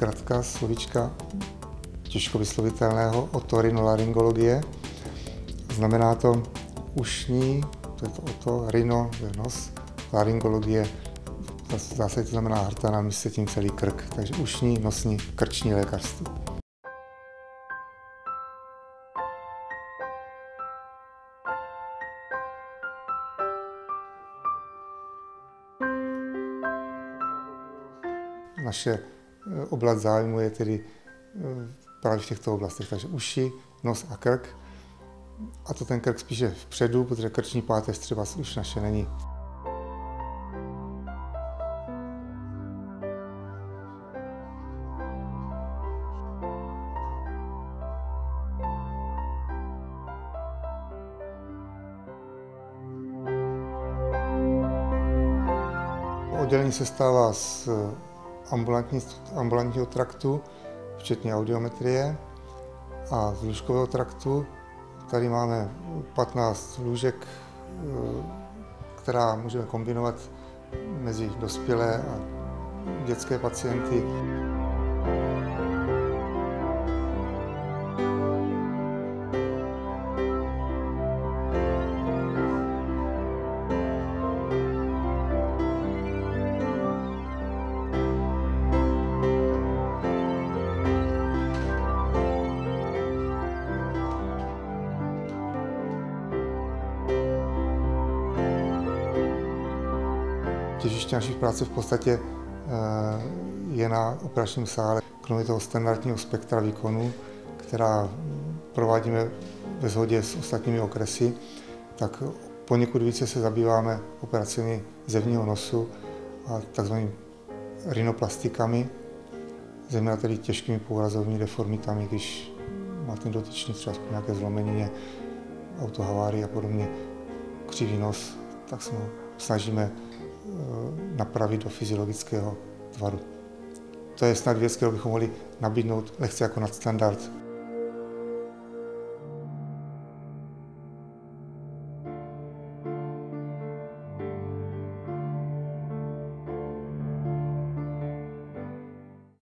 zkratka slovíčka těžko vyslovitelného otorinolaryngologie. Znamená to ušní, to je to oto, rhino, to je nos, laryngologie, zase to znamená hrtana, myslí se tím celý krk, takže ušní, nosní, krční lékařství. Naše oblast zájmu je tedy právě v těchto oblastech, takže uši, nos a krk. A to ten krk spíše vpředu, protože krční páteř třeba už naše není. Oddělení se stává z ambulantního traktu, včetně audiometrie, a z lůžkového traktu. Tady máme 15 lůžek, která můžeme kombinovat mezi dospělé a dětské pacienty. Těžiště naší práce v podstatě je na operačním sále. Kromě toho standardního spektra výkonů, která provádíme ve shodě s ostatními okresy, tak poněkud více se zabýváme operacemi zevního nosu a takzvanými rhinoplastikami, zejména tedy těžkými průrazovými deformitami, když má ten dotyčný třeba nějaké zlomenině, autohavárii a podobně, křivý nos, tak se ho snažíme napravit do fyziologického tvaru. To je snad věc, kterou bychom mohli nabídnout lehce jako nadstandard.